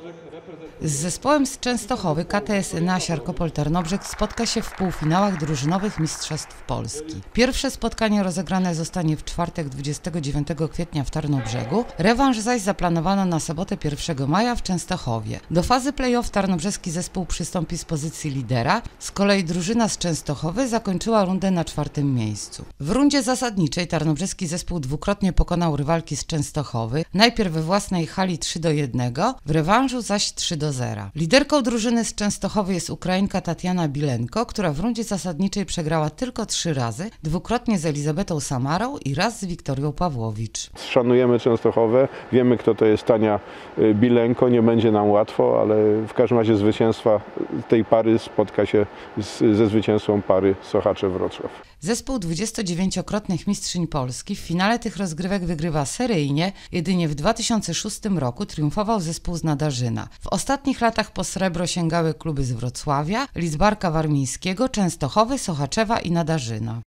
Z zespołem z Częstochowy KTS Enea Siarkopol Tarnobrzeg spotka się w półfinałach drużynowych Mistrzostw Polski. Pierwsze spotkanie rozegrane zostanie w czwartek 29 kwietnia w Tarnobrzegu, rewanż zaś zaplanowano na sobotę 1 maja w Częstochowie. Do fazy play-off tarnobrzeski zespół przystąpi z pozycji lidera, z kolei drużyna z Częstochowy zakończyła rundę na 4. miejscu. W rundzie zasadniczej tarnobrzeski zespół dwukrotnie pokonał rywalki z Częstochowy, najpierw we własnej hali 3-1, w rewanżu zaś 3-0. Liderką drużyny z Częstochowy jest Ukrainka Tatiana Bilenko, która w rundzie zasadniczej przegrała tylko 3 razy, dwukrotnie z Elizabetą Samarą i raz z Wiktorią Pawłowicz. Szanujemy Częstochowę, wiemy, kto to jest Tania Bilenko, nie będzie nam łatwo, ale w każdym razie zwycięstwa tej pary spotka się ze zwycięstwą pary Sochacze-Wrocław. Zespół 29-krotnych mistrzyń Polski w finale tych rozgrywek wygrywa seryjnie, jedynie w 2006 roku triumfował zespół z Nadarzyna. W ostatnich latach po srebro sięgały kluby z Wrocławia, Lidzbarka Warmińskiego, Częstochowy, Sochaczewa i Nadarzyna.